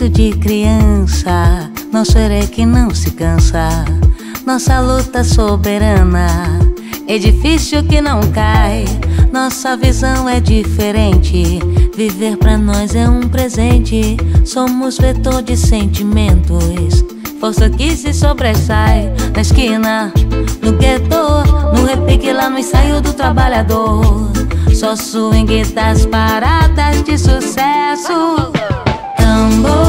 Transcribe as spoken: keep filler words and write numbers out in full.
jeito de criança, nosso herói que não se cansa, nossa luta soberana, edifício que não cai. Nossa visão é diferente, viver pra nós é um presente. Somos vetor de sentimentos, força que se sobressai. Na esquina, no gueto, no repique lá no ensaio do trabalhador. Só swing das paradas de sucesso. Tambor